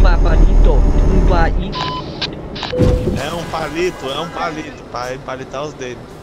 palito. Um palito. É um palito pra palitar os dedos.